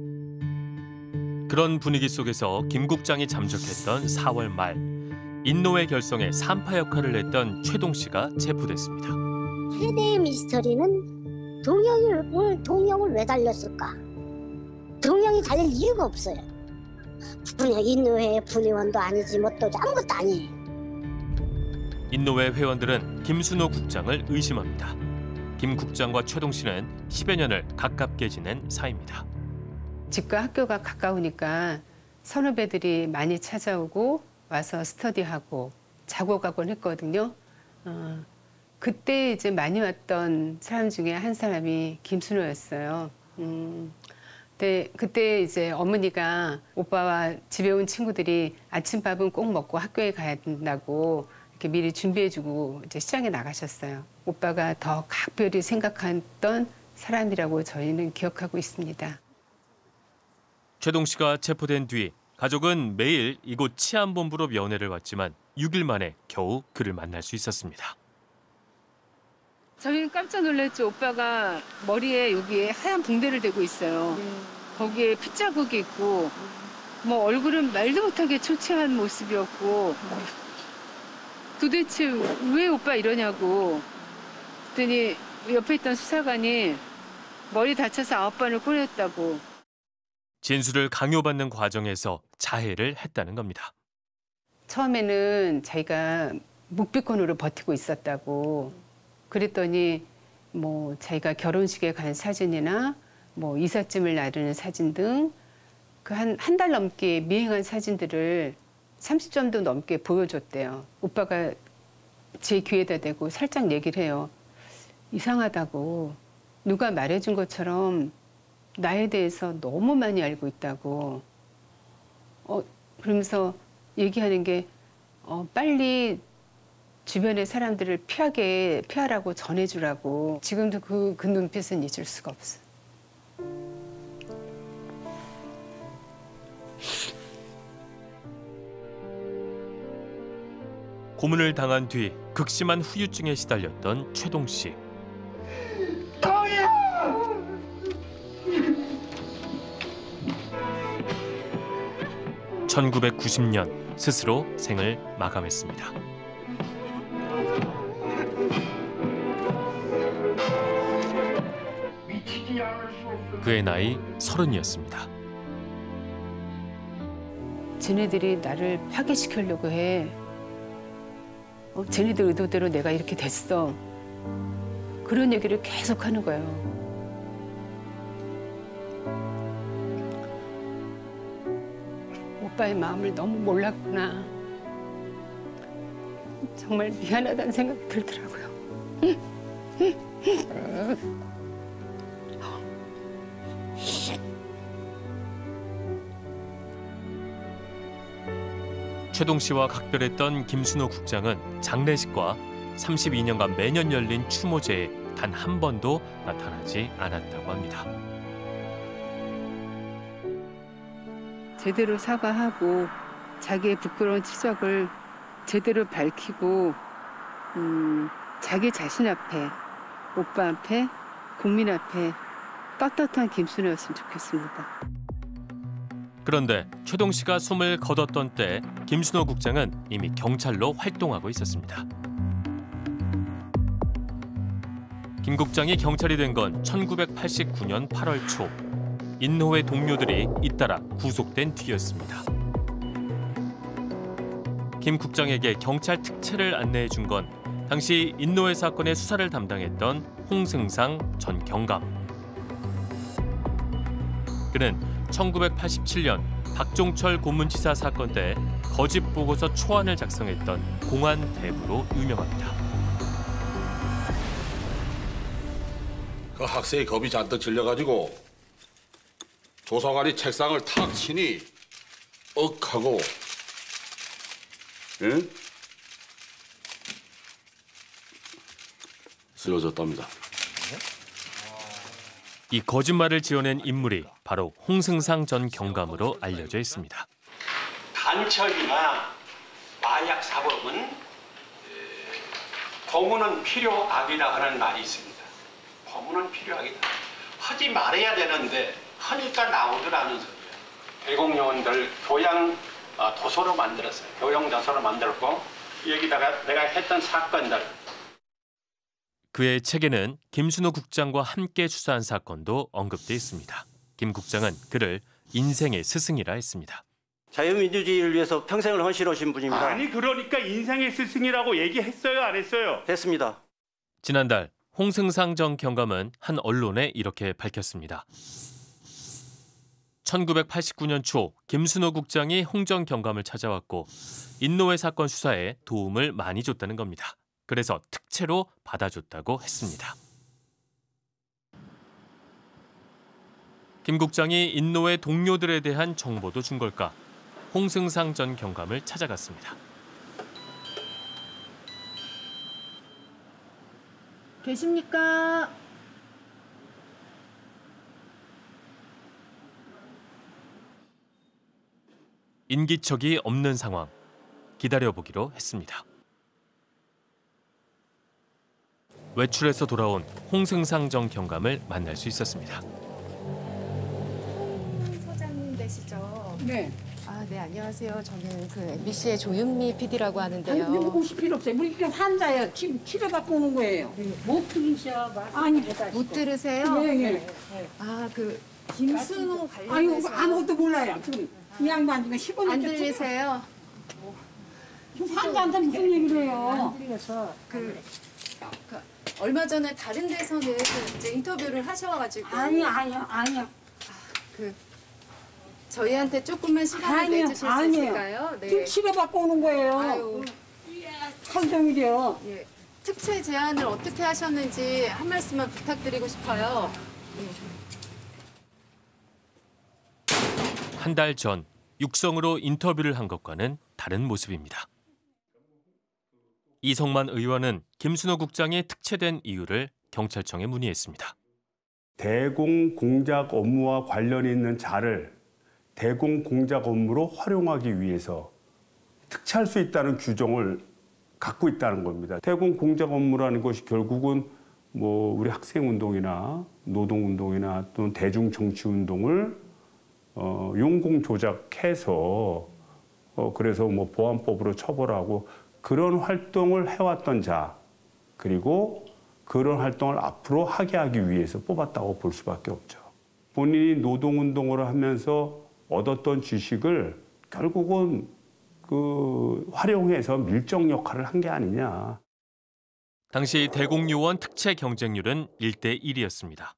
그런 분위기 속에서 김 국장이 잠적했던 사월 말 인노회 결성에 산파 역할을 했던 최동 씨가 체포됐습니다. 최대의 미스터리는 동영을, 동영을 왜 달렸을까? 동영이 달릴 이유가 없어요. 인노회 분의원도 아니지 뭐 또 아무것도 아니에요. 인노회 회원들은 김순호 국장을 의심합니다. 김 국장과 최동 씨는 십여 년을 가깝게 지낸 사이입니다. 집과 학교가 가까우니까 선후배들이 많이 찾아오고 와서 스터디하고 자고 가곤 했거든요. 어, 그때 이제 많이 왔던 사람 중에 한 사람이 김순호였어요. 음, 근데 그때 이제 어머니가 오빠와 집에 온 친구들이 아침밥은 꼭 먹고 학교에 가야 된다고 이렇게 미리 준비해주고 이제 시장에 나가셨어요. 오빠가 더 각별히 생각했던 사람이라고 저희는 기억하고 있습니다. 최동 씨가 체포된 뒤 가족은 매일 이곳 치안본부로 면회를 왔지만 육 일 만에 겨우 그를 만날 수 있었습니다. 저희는 깜짝 놀랐죠. 오빠가 머리에 여기에 하얀 붕대를 대고 있어요. 음. 거기에 핏자국이 있고 뭐 얼굴은 말도 못하게 초췌한 모습이었고 음. 도대체 왜 오빠 이러냐고 그랬더니 옆에 있던 수사관이 머리 다쳐서 아홉 번을 꼬렸다고. 진술을 강요받는 과정에서 자해를 했다는 겁니다. 처음에는 자기가 묵비권으로 버티고 있었다고. 그랬더니 뭐 자기가 결혼식에 간 사진이나 뭐 이삿짐을 나르는 사진 등 그 한 한 달 넘게 미행한 사진들을 삼십 점도 넘게 보여줬대요. 오빠가 제 귀에다 대고 살짝 얘기를 해요. 이상하다고. 누가 말해준 것처럼 나에 대해서 너무 많이 알고 있다고. 어, 그러면서 얘기하는 게 어, 빨리 주변의 사람들을 피하게, 피하라고 전해주라고. 지금도 그, 그 눈빛은 잊을 수가 없어. 고문을 당한 뒤 극심한 후유증에 시달렸던 최동 씨. 천구백구십 년 스스로 생을 마감했습니다. 그의 나이 서른이었습니다. 쟤네들이 나를 파괴시키려고 해. 어, 쟤네들 의도대로 내가 이렇게 됐어. 그런 얘기를 계속 하는 거예요. 오빠의 마음을 너무 몰랐구나. 정말 미안하다는 생각이 들더라고요. 최동 씨와 각별했던 김순호 국장은 장례식과 삼십이 년간 매년 열린 추모제에 단 한 번도 나타나지 않았다고 합니다. 제대로 사과하고 자기의 부끄러운 치적을 제대로 밝히고 음, 자기 자신 앞에, 오빠 앞에, 국민 앞에 떳떳한 김순호였으면 좋겠습니다. 그런데 최동 씨가 숨을 거뒀던 때 김순호 국장은 이미 경찰로 활동하고 있었습니다. 김 국장이 경찰이 된 건 천구백팔십구 년 팔월 초. 인노회 동료들이 잇따라 구속된 뒤였습니다. 김 국장에게 경찰 특채를 안내해 준 건 당시 인노회 사건의 수사를 담당했던 홍승상 전 경감. 그는 천구백팔십칠 년 박종철 고문치사 사건 때 거짓 보고서 초안을 작성했던 공안 대부로 유명합니다. 그 학생이 겁이 잔뜩 질려가지고 조사관이 책상을 탁 치니 억 하고 예? 쓰러졌답니다. 이 거짓말을 지어낸 인물이 바로 홍승상 전 경감으로 알려져 있습니다. 간첩이나 마약 사범은 고문은 필요악이라 하는 말이 있습니다. 고문은 필요악이다. 하지 말아야 되는데 하니까 나오더라는 소리야. 대공요원들 교양 도서로 만들었어요. 교양 도서로 만들었고 여기다가 내가 했던 사건들. 그의 책에는 김순호 국장과 함께 수사한 사건도 언급돼 있습니다. 김 국장은 그를 인생의 스승이라 했습니다. 자유민주주의를 위해서 평생을 헌신하신 분입니다. 아니 그러니까 인생의 스승이라고 얘기했어요, 안 했어요? 했습니다. 지난달 홍승상 전 경감은 한 언론에 이렇게 밝혔습니다. 천구백팔십구 년 초 김순호 국장이 홍 전 경감을 찾아왔고 인노회 사건 수사에 도움을 많이 줬다는 겁니다. 그래서 특채로 받아줬다고 했습니다. 김 국장이 인노회 동료들에 대한 정보도 준 걸까? 홍승상 전 경감을 찾아갔습니다. 계십니까? 인기척이 없는 상황. 기다려보기로 했습니다. 외출해서 돌아온 홍승상 전 경감을 만날 수 있었습니다. 소장님 되시죠? 네. 아, 네, 안녕하세요. 저는 그 엠비씨의 조윤미 피디라고 하는데요. 아니, 오실 필요 없어요. 우리 이렇게 환자예요. 지금 치료받고 오는 거예요. 못 들으셔. 아니, 못 들으세요? 예, 예. 네. 아, 그 김순호 관련해서. 아유, 아무것도 몰라요. 지금 이 양반 지금 십오 년째 안 들리세요? 지금 환자한테 무슨 얘기를 해요? 안 들려서. 그, 그 얼마 전에 다른 데서는 이제 인터뷰를 하셔가지고. 아니야, 아니야, 아니야. 그 저희한테 조금만 시간을 아니요, 내주실 아니에요. 수 있을까요? 네. 지금 치료받고 오는 거예요. 아유. 하루 종일이요. 예. 특채 제안을 어떻게 하셨는지 한 말씀만 부탁드리고 싶어요. 한 달 전 육성으로 인터뷰를 한 것과는 다른 모습입니다. 이성만 의원은 김순호 국장이 특채된 이유를 경찰청에 문의했습니다. 대공 공작 업무와 관련이 있는 자를 대공 공작 업무로 활용하기 위해서 특채할 수 있다는 규정을 갖고 있다는 겁니다. 대공 공작 업무라는 것이 결국은 뭐 우리 학생 운동이나 노동 운동이나 또는 대중 정치 운동을 어, 용공 조작해서 어, 그래서 뭐 보안법으로 처벌하고 그런 활동을 해왔던 자 그리고 그런 활동을 앞으로 하게 하기 위해서 뽑았다고 볼 수밖에 없죠. 본인이 노동운동을 하면서 얻었던 지식을 결국은 그 활용해서 밀정 역할을 한 게 아니냐. 당시 대공요원 특채 경쟁률은 일 대 일이었습니다.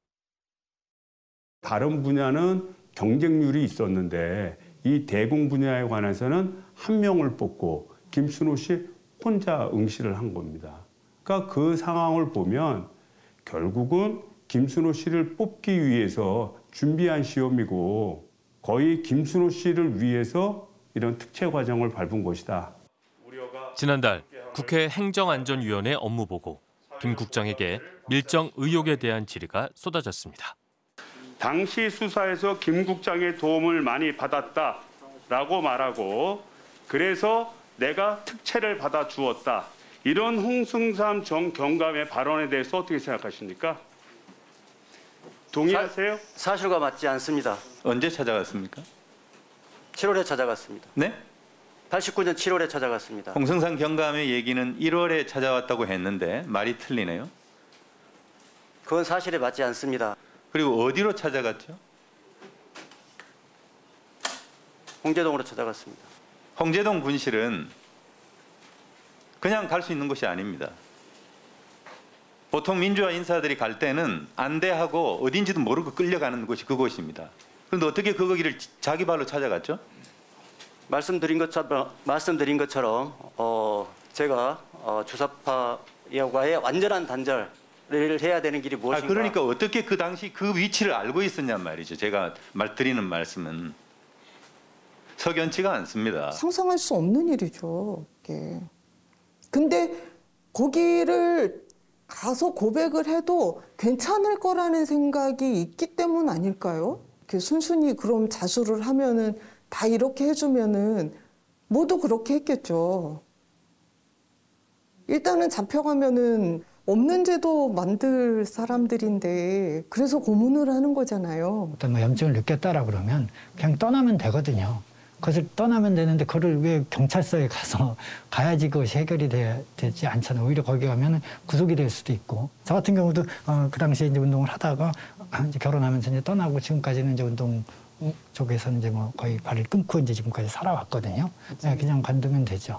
다른 분야는 경쟁률이 있었는데 이 대공 분야에 관해서는 한 명을 뽑고 김순호 씨 혼자 응시를 한 겁니다. 그러니까 그 상황을 보면 결국은 김순호 씨를 뽑기 위해서 준비한 시험이고 거의 김순호 씨를 위해서 이런 특채 과정을 밟은 것이다. 지난달 국회 행정안전위원회 업무보고 김 국장에게 밀정 의혹에 대한 질의가 쏟아졌습니다. 당시 수사에서 김 국장의 도움을 많이 받았다라고 말하고 그래서 내가 특채를 받아 주었다. 이런 홍승삼 전 경감의 발언에 대해서 어떻게 생각하십니까? 동의하세요? 사, 사실과 맞지 않습니다. 언제 찾아갔습니까? 칠월에 찾아갔습니다. 네? 팔십구 년 칠월에 찾아갔습니다. 홍승삼 경감의 얘기는 일월에 찾아왔다고 했는데 말이 틀리네요. 그건 사실에 맞지 않습니다. 그리고 어디로 찾아갔죠? 홍제동으로 찾아갔습니다. 홍제동 분실은 그냥 갈 수 있는 곳이 아닙니다. 보통 민주화 인사들이 갈 때는 안대하고 어딘지도 모르고 끌려가는 곳이 그곳입니다. 그런데 어떻게 그 거기를 자기 발로 찾아갔죠? 말씀드린 것처럼 말씀드린 것처럼 어, 제가 어, 주사파와의 완전한 단절을 해야 되는 길이 무엇인가? 아, 그러니까 어떻게 그 당시 그 위치를 알고 있었냔 말이죠. 제가 말 드리는 말씀은 석연치가 않습니다. 상상할 수 없는 일이죠. 이게. 근데 거기를 가서 고백을 해도 괜찮을 거라는 생각이 있기 때문 아닐까요? 순순히 그럼 자수를 하면은 다 이렇게 해주면은 모두 그렇게 했겠죠. 일단은 잡혀가면은 없는 제도 만들 사람들인데 그래서 고문을 하는 거잖아요. 어떤 뭐 염증을 느꼈다라 그러면 그냥 떠나면 되거든요. 그것을 떠나면 되는데 그걸 왜 경찰서에 가서 가야지 그것이 해결이 돼, 되지 않잖아요. 오히려 거기 가면 구속이 될 수도 있고. 저 같은 경우도 어, 그 당시에 이제 운동을 하다가 이제 결혼하면서 이제 떠나고 지금까지는 이제 운동 쪽에서 이제 뭐 거의 발을 끊고 이제 지금까지 살아왔거든요. 네, 그냥 관두면 되죠.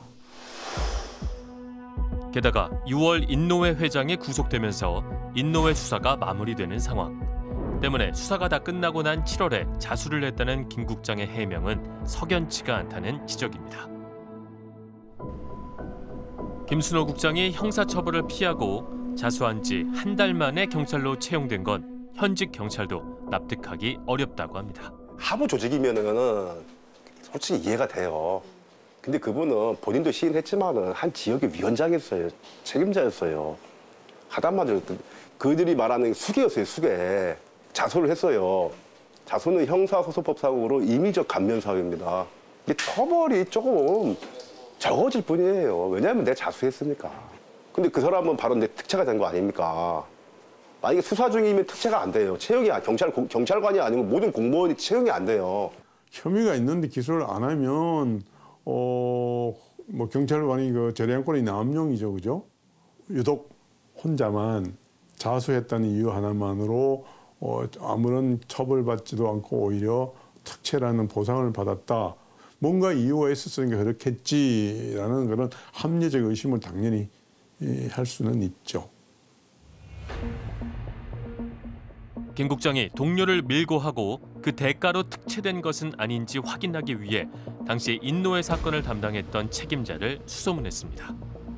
게다가 유월 인노회 회장이 구속되면서 인노회 수사가 마무리되는 상황. 때문에 수사가 다 끝나고 난 칠월에 자수를 했다는 김 국장의 해명은 석연치가 않다는 지적입니다. 김순호 국장이 형사처벌을 피하고 자수한 지 한 달 만에 경찰로 채용된 건 현직 경찰도 납득하기 어렵다고 합니다. 하부 조직이면은 솔직히 이해가 돼요. 근데 그분은 본인도 시인했지만은 한 지역의 위원장이었어요. 책임자였어요. 하다마들 그들이 말하는 수괴였어요. 수괴. 자수를 했어요. 자수는 형사소송법상으로 임의적 감면 사유입니다. 이게 처벌이 조금 적어질 뿐이에요. 왜냐하면 내가 자수했으니까. 근데 그 사람은 바로 내 특채가 된 거 아닙니까? 만약에 수사 중이면 특채가 안 돼요. 채용이 경찰 경찰관이 아니고 모든 공무원이 채용이 안 돼요. 혐의가 있는데 기소를 안 하면 어 뭐 경찰관이 그 재량권이 남용이죠, 그죠? 유독 혼자만 자수했다는 이유 하나만으로 어, 아무런 처벌받지도 않고 오히려 특채라는 보상을 받았다. 뭔가 이유가 있었으니까 그렇겠지라는 그런 합리적 의심을 당연히 예, 할 수는 있죠. 김 국장이 동료를 밀고 하고 그 대가로 특채된 것은 아닌지 확인하기 위해 당시 인노회 사건을 담당했던 책임자를 수소문했습니다.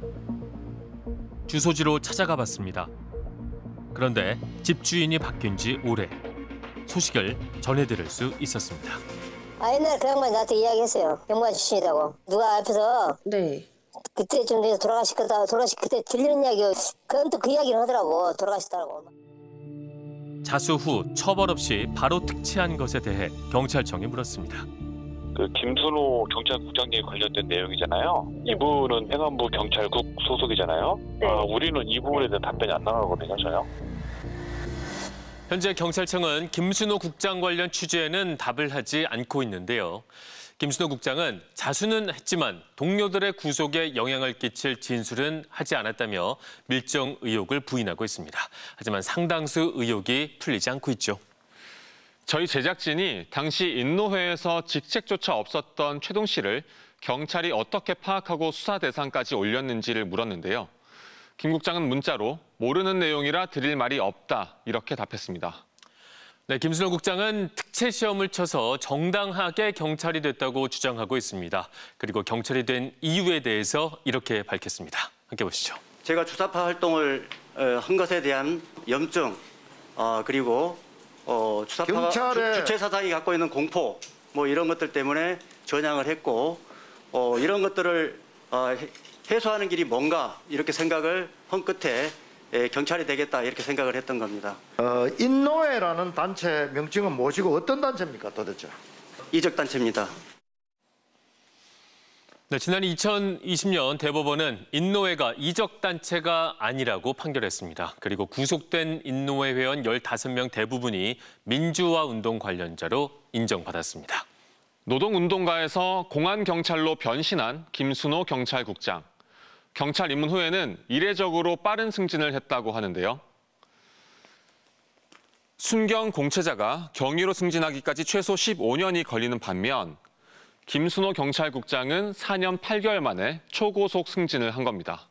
주소지로 찾아가 봤습니다. 그런데 집주인이 바뀐 지 오래. 소식을 전해들을 수 있었습니다. 아, 옛날에 그 양반이 나한테 이야기했어요. 병무관 출신이라고. 누가 앞에서 네. 그때 좀 돌아가셨다, 돌아가시 그때 들리는 이야기, 그건 또 그 이야기를 하더라고. 돌아가셨다고. 자수 후 처벌 없이 바로 특채한 것에 대해 경찰청이 물었습니다. 그 김순호 경찰국장님 관련된 내용이잖아요. 이분은 행안부 경찰국 소속이잖아요. 네. 아, 우리는 이 부분에 대한 답변이 안 나가거든요, 전혀. 현재 경찰청은 김순호 국장 관련 취재에는 답을 하지 않고 있는데요. 김순호 국장은 자수는 했지만 동료들의 구속에 영향을 끼칠 진술은 하지 않았다며 밀정 의혹을 부인하고 있습니다. 하지만 상당수 의혹이 풀리지 않고 있죠. 저희 제작진이 당시 인노회에서 직책조차 없었던 최동 씨를 경찰이 어떻게 파악하고 수사 대상까지 올렸는지를 물었는데요. 김 국장은 문자로 모르는 내용이라 드릴 말이 없다 이렇게 답했습니다. 네, 김순호 국장은 특채 시험을 쳐서 정당하게 경찰이 됐다고 주장하고 있습니다. 그리고 경찰이 된 이유에 대해서 이렇게 밝혔습니다. 함께 보시죠. 제가 주사파 활동을 한 것에 대한 염증 어, 그리고 어, 주사파가 경찰에... 주, 주체 사상이 갖고 있는 공포 뭐 이런 것들 때문에 전향을 했고 어, 이런 것들을 어, 해소하는 길이 뭔가 이렇게 생각을 한 끝에 경찰이 되겠다 이렇게 생각을 했던 겁니다. 어, 인노회라는 단체 명칭은 무엇이고 어떤 단체입니까 도대체? 이적단체입니다. 네, 지난 이천이십 년 대법원은 인노회가 이적단체가 아니라고 판결했습니다. 그리고 구속된 인노회 회원 열다섯 명 대부분이 민주화 운동 관련자로 인정받았습니다. 노동운동가에서 공안경찰로 변신한 김순호 경찰국장. 경찰 입문 후에는 이례적으로 빠른 승진을 했다고 하는데요. 순경 공채자가 경위로 승진하기까지 최소 십오 년이 걸리는 반면 김순호 경찰국장은 사 년 팔 개월 만에 초고속 승진을 한 겁니다.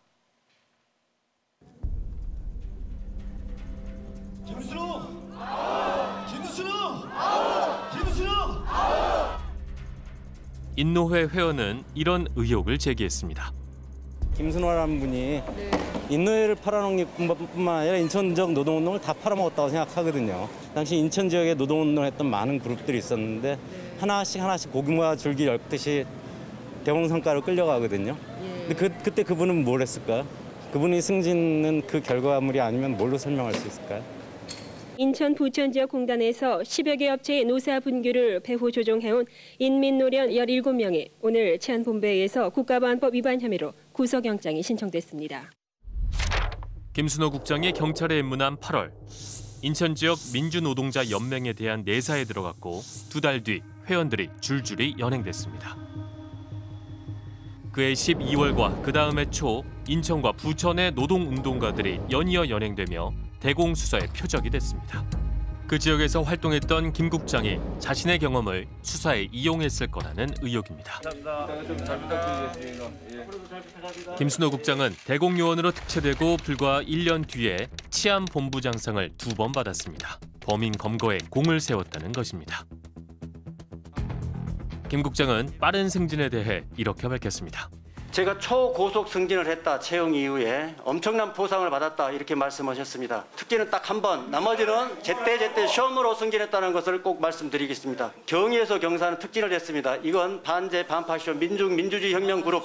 김순호! 김순호! 김순호! 인노회 회원은 이런 의혹을 제기했습니다. 김순호라는 분이 인노회를 팔아넘긴 것뿐만 아니라 인천 지역 노동운동을 다 팔아먹었다고 생각하거든요. 당시 인천 지역에 노동운동을 했던 많은 그룹들이 있었는데 하나씩 하나씩 고구마 줄기 엮듯이 대홍성가로 끌려가거든요. 근데 그, 그때 그분은 뭘 했을까요? 그분이 승진은 그 결과물이 아니면 뭘로 설명할 수 있을까요? 인천 부천지역공단에서 십여 개 업체의 노사 분규를 배후 조종해온 인민노련 열일곱 명이 오늘 치안본부에서 국가보안법 위반 혐의로 구속영장이 신청됐습니다. 김순호 국장이 경찰에 입문한 팔월, 인천 지역 민주노동자 연맹에 대한 내사에 들어갔고 두 달 뒤 회원들이 줄줄이 연행됐습니다. 그해 십이월과 그 다음 해 초 인천과 부천의 노동운동가들이 연이어 연행되며 대공수사의 표적이 됐습니다. 그 지역에서 활동했던 김 국장이 자신의 경험을 수사에 이용했을 거라는 의혹입니다. 잘 부탁드리겠습니다. 김순호 국장은 대공요원으로 특채되고 불과 일 년 뒤에 치안본부장상을 두 번 받았습니다. 범인 검거에 공을 세웠다는 것입니다. 김 국장은 빠른 승진에 대해 이렇게 밝혔습니다. 제가 초고속 승진을 했다 채용 이후에 엄청난 보상을 받았다 이렇게 말씀하셨습니다. 특기는 딱 한 번, 나머지는 제때제때 시험으로 승진했다는 것을 꼭 말씀드리겠습니다. 경위에서 경사는 특진을 했습니다. 이건 반제 반파쇼 민중 민주주의 혁명 그룹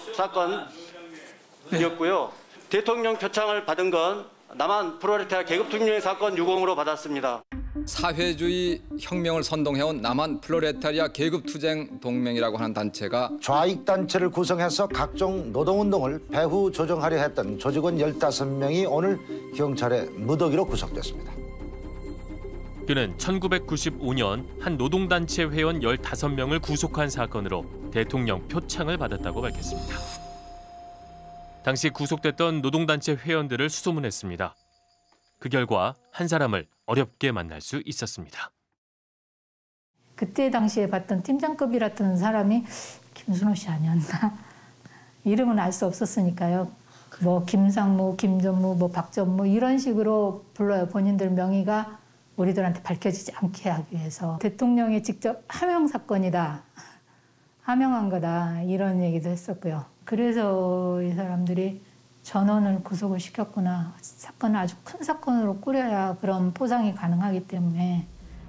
사건이었고요. 대통령 표창을 받은 건 남한 프로레타리아 계급투쟁 사건 유공으로 받았습니다. 사회주의 혁명을 선동해온 남한 플로레타리아 계급투쟁 동맹이라고 하는 단체가 좌익단체를 구성해서 각종 노동운동을 배후 조종하려 했던 조직원 열다섯 명이 오늘 경찰의 무더기로 구속됐습니다. 그는 천구백구십오 년 한 노동단체 회원 열다섯 명을 구속한 사건으로 대통령 표창을 받았다고 밝혔습니다. 당시 구속됐던 노동단체 회원들을 수소문했습니다. 그 결과 한 사람을 어렵게 만날 수 있었습니다. 그때 당시에 봤던 팀장급이랐던 사람이 김순호 씨 아니었나? 이름은 알 수 없었으니까요. 뭐 김상무, 김전무, 뭐 박전무 이런 식으로 불러요. 본인들 명의가 우리들한테 밝혀지지 않게 하기 위해서. 대통령이 직접 하명 사건이다. 하명한 거다. 이런 얘기도 했었고요. 그래서 이 사람들이 전원을 구속을 시켰구나. 사건을 아주 큰 사건으로 꾸려야 그런 포상이 가능하기 때문에.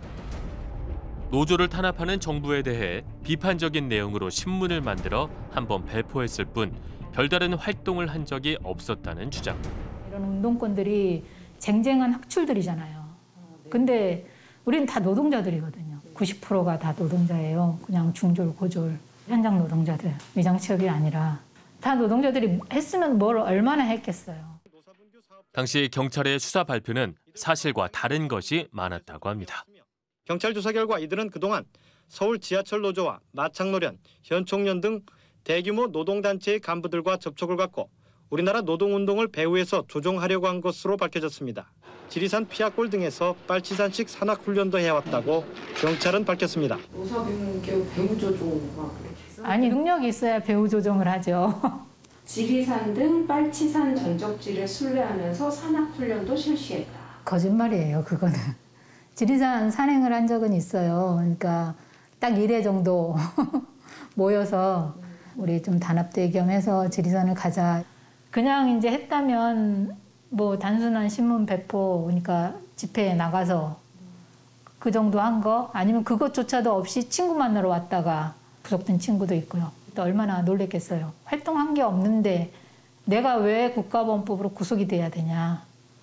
노조를 탄압하는 정부에 대해 비판적인 내용으로 신문을 만들어 한번 배포했을 뿐 별다른 활동을 한 적이 없었다는 주장. 이런 운동권들이 쟁쟁한 학출들이잖아요. 근데 우리는 다 노동자들이거든요. 구십 퍼센트가 다 노동자예요. 그냥 중졸, 고졸, 현장 노동자들. 위장 취업이 아니라. 다 노동자들이 했으면 뭘 얼마나 했겠어요. 당시 경찰의 수사 발표는 사실과 다른 것이 많았다고 합니다. 경찰 조사 결과 이들은 그동안 서울 지하철 노조와 마창노련, 현총련 등 대규모 노동단체의 간부들과 접촉을 갖고 우리나라 노동운동을 배후에서 조종하려고 한 것으로 밝혀졌습니다. 지리산 피아골 등에서 빨치산식 산악훈련도 해왔다고 경찰은 밝혔습니다. 노사병교 배후 조종과 아니 능력이 있어야 배후 조정을 하죠. 지리산 등 빨치산 전적지를 순례하면서 산악훈련도 실시했다. 거짓말이에요, 그거는. 지리산 산행을 한 적은 있어요. 그러니까 딱 일 회 정도 모여서 우리 좀 단합대 겸해서 지리산을 가자. 그냥 이제 했다면 뭐 단순한 신문 배포, 그러니까 집회에 나가서 그 정도 한 거, 아니면 그것조차도 없이 친구 만나러 왔다가 구속된 친구도 있고요. 또 얼마나 놀랬겠어요. 활동한 게 없는데 내가 왜 국가보안법으로 구속이 돼야 되냐.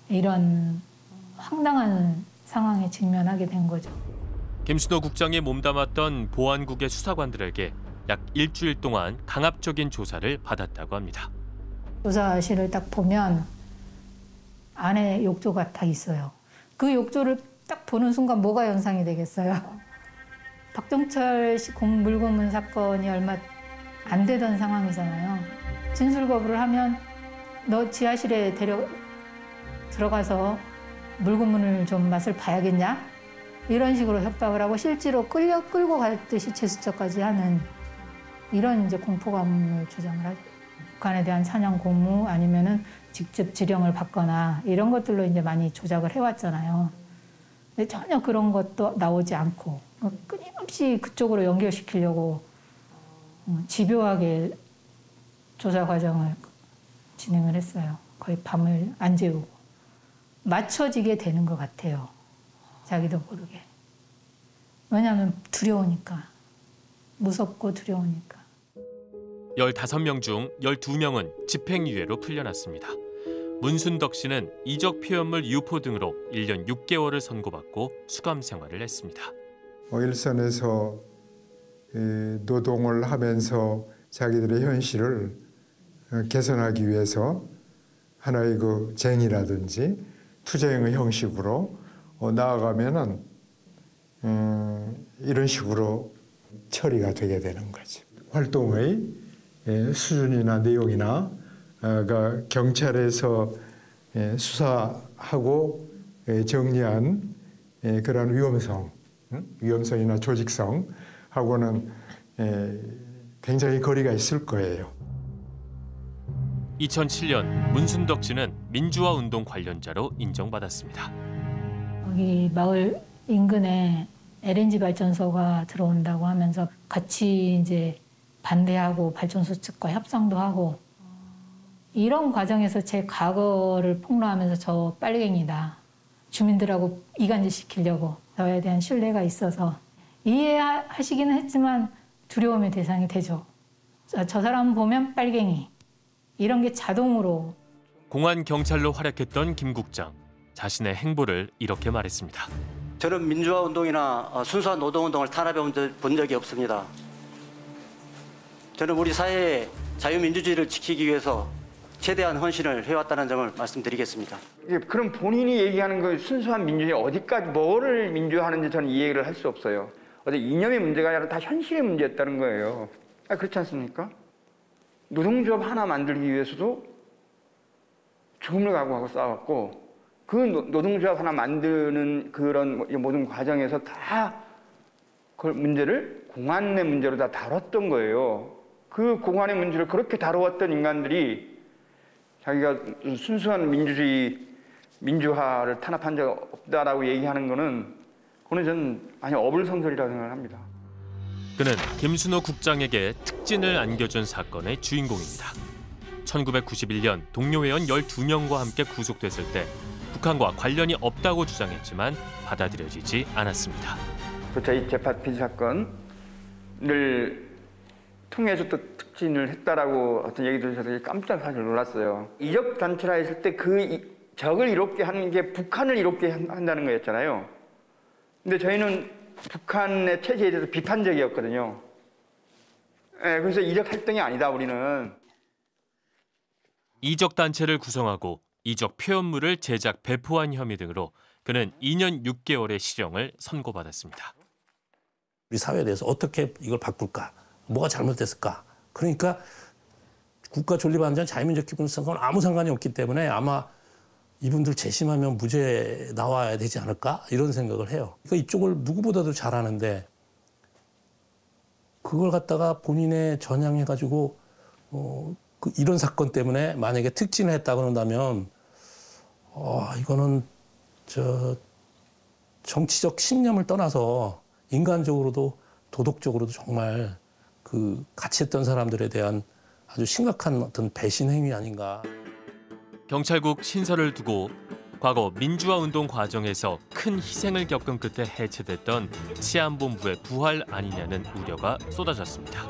이런 황당한 상황에 직면하게 된 거죠. 김순호 국장이 몸담았던 보안국의 수사관들에게 약 일주일 동안 강압적인 조사를 받았다고 합니다. 조사실을 딱 보면 안에 욕조가 다 있어요. 그 욕조를 딱 보는 순간 뭐가 연상이 되겠어요? 박종철 씨 물고문 사건이 얼마 안 되던 상황이잖아요. 진술 거부를 하면 너 지하실에 데려 들어가서 물고문을 좀 맛을 봐야겠냐? 이런 식으로 협박을 하고 실제로 끌려 끌고 갔듯이 제스처까지 하는 이런 이제 공포감을 조장을 하죠. 북한에 대한 사냥 고무 아니면은 직접 지령을 받거나 이런 것들로 이제 많이 조작을 해왔잖아요. 근데 전혀 그런 것도 나오지 않고 끊임없이 그쪽으로 연결시키려고 집요하게 조사 과정을 진행을 했어요. 거의 밤을 안 재우고. 맞춰지게 되는 것 같아요. 자기도 모르게. 왜냐하면 두려우니까. 무섭고 두려우니까. 열다섯 명 중 열두 명은 집행유예로 풀려났습니다. 문순덕 씨는 이적 표현물 유포 등으로 일 년 육 개월을 선고받고 수감 생활을 했습니다. 일선에서 노동을 하면서 자기들의 현실을 개선하기 위해서 하나의 그 쟁이라든지 투쟁의 형식으로 나아가면은 음, 이런 식으로 처리가 되게 되는 거죠. 활동의 수준이나 내용이나 가 경찰에서 수사하고 정리한 그런 위험성, 위험성이나 조직성하고는 굉장히 거리가 있을 거예요. 이천칠 년 문순덕 씨는 민주화 운동 관련자로 인정받았습니다. 여기 마을 인근에 엘엔지 발전소가 들어온다고 하면서 같이 이제 반대하고 발전소 측과 협상도 하고 이런 과정에서 제 과거를 폭로하면서 저 빨갱이다. 주민들하고 이간질 시키려고 저에 대한 신뢰가 있어서 이해하시기는 했지만 두려움의 대상이 되죠. 저 사람 보면 빨갱이. 이런 게 자동으로. 공안 경찰로 활약했던 김 국장. 자신의 행보를 이렇게 말했습니다. 저는 민주화 운동이나 순수한 노동 운동을 탄압해 본 적이 없습니다. 저는 우리 사회의 자유민주주의를 지키기 위해서 최대한 헌신을 해왔다는 점을 말씀드리겠습니다. 그럼 본인이 얘기하는 그 순수한 민주주의 어디까지 뭐를 민주화하는지 저는 이해를 할 수 없어요. 어제 이념의 문제가 아니라 다 현실의 문제였다는 거예요. 아, 그렇지 않습니까? 노동조합 하나 만들기 위해서도 죽음을 각오하고 싸웠고 그 노동조합 하나 만드는 그런 모든 과정에서 다 그 문제를 공안의 문제로 다 다뤘던 거예요. 그 공안의 문제를 그렇게 다루었던 인간들이 자기가 순수한 민주주의, 민주화를 탄압한 적 없다라고 얘기하는 거는 그거는 저는 아니 어불성설이라고 생각을 합니다. 그는 김순호 국장에게 특진을 안겨준 사건의 주인공입니다. 천구백구십일 년 동료 회원 열두 명과 함께 구속됐을 때 북한과 관련이 없다고 주장했지만 받아들여지지 않았습니다. 저희 재판 피지 사건을 통해서 또 특진을 했다라고 어떤 얘기 들으셔서 깜짝 사실 놀랐어요. 이적 단체라 했을 때 그 적을 이롭게 하는 게 북한을 이롭게 한다는 거였잖아요. 근데 저희는 북한의 체제에 대해서 비판적이었거든요. 네, 그래서 이적 활동이 아니다 우리는. 이적 단체를 구성하고 이적 표현물을 제작 배포한 혐의 등으로 그는 이 년 육 개월의 실형을 선고받았습니다. 우리 사회에 대해서 어떻게 이걸 바꿀까? 뭐가 잘못됐을까? 그러니까 국가 존립안전 자유민족 기본선거는 아무 상관이 없기 때문에 아마 이분들 재심하면 무죄 나와야 되지 않을까? 이런 생각을 해요. 그러니까 이쪽을 누구보다도 잘하는데 그걸 갖다가 본인의 전향해가지고 어, 그 이런 사건 때문에 만약에 특진을 했다 그런다면 어, 이거는 저 정치적 신념을 떠나서 인간적으로도 도덕적으로도 정말 그 같이 했던 사람들에 대한 아주 심각한 어떤 배신 행위 아닌가. 경찰국 신설을 두고 과거 민주화 운동 과정에서 큰 희생을 겪은 끝에 해체됐던 치안본부의 부활 아니냐는 우려가 쏟아졌습니다.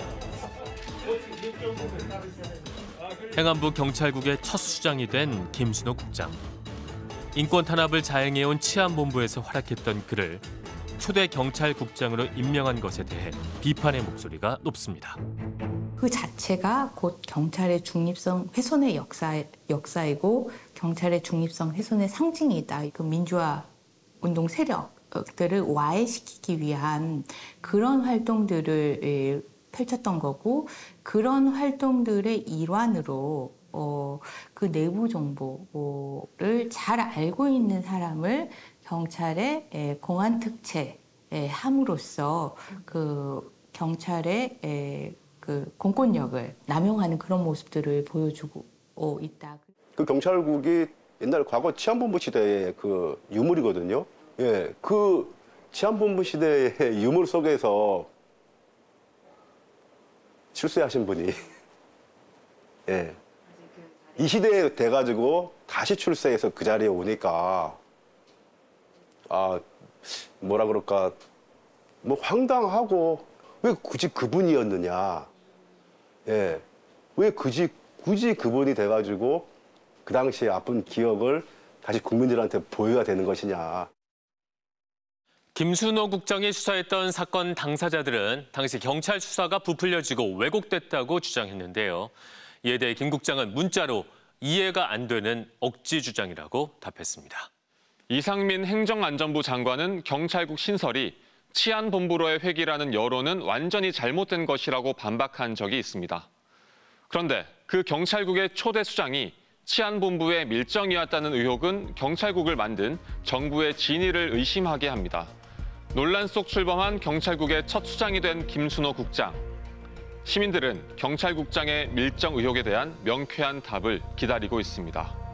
행안부 경찰국의 첫 수장이 된 김순호 국장. 인권 탄압을 자행해온 치안본부에서 활약했던 그를 초대 경찰국장으로 임명한 것에 대해 비판의 목소리가 높습니다. 그 자체가 곧 경찰의 중립성 훼손의 역사, 역사이고 경찰의 중립성 훼손의 상징이다. 그 민주화 운동 세력들을 와해시키기 위한 그런 활동들을 펼쳤던 거고, 그런 활동들의 일환으로 어, 그 내부 정보를 잘 알고 있는 사람을 경찰의 공안 특채 함으로써 그 경찰의 그 공권력을 남용하는 그런 모습들을 보여주고 있다. 그 경찰국이 옛날 과거 치안본부 시대의 그 유물이거든요. 예, 그 치안본부 시대의 유물 속에서 출세하신 분이 예, 이 시대에 돼가지고 다시 출세해서 그 자리에 오니까 아 뭐라 그럴까 뭐 황당하고 왜 굳이 그분이었느냐. 예, 왜 굳이 굳이 그분이 돼가지고 그 당시의 아픈 기억을 다시 국민들한테 보여야 되는 것이냐. 김순호 국장이 수사했던 사건 당사자들은 당시 경찰 수사가 부풀려지고 왜곡됐다고 주장했는데요. 이에 대해 김 국장은 문자로 이해가 안 되는 억지 주장이라고 답했습니다. 이상민 행정안전부 장관은 경찰국 신설이 치안본부로의 회귀라는 여론은 완전히 잘못된 것이라고 반박한 적이 있습니다. 그런데 그 경찰국의 초대 수장이 치안본부의 밀정이었다는 의혹은 경찰국을 만든 정부의 진위를 의심하게 합니다. 논란 속 출범한 경찰국의 첫 수장이 된 김순호 국장. 시민들은 경찰국장의 밀정 의혹에 대한 명쾌한 답을 기다리고 있습니다.